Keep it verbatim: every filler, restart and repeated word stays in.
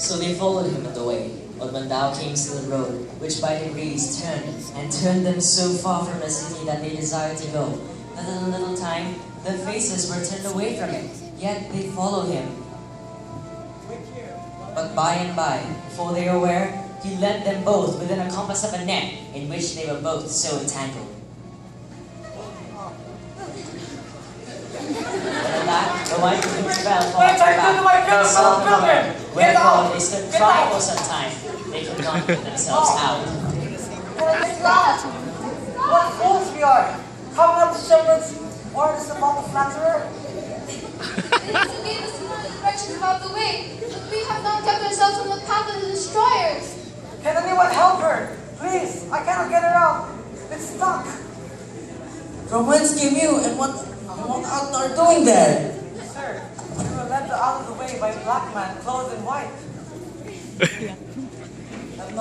So they followed him on the way. But when thou camest to the road, which by degrees turned, and turned them so far from the city that they desired to go, that in a little time their faces were turned away from it, yet they followed him. But by and by, before they were aware, he led them both within a compass of a net, in which they were both so entangled. At that, the wife of the fell far back, and saw the mother, wherefore they stood crying for some time. They could not get themselves out. What fools we are! How about the shepherds warned us about the Flatterer? They also gave us another direction about the way, but we have not kept ourselves on the path of the destroyers. Can anyone help her? Please, I cannot get her out. It's stuck. From whence came you, and what, and what art thou doing there? Sir, we were led out of the way by a black man clothed in white.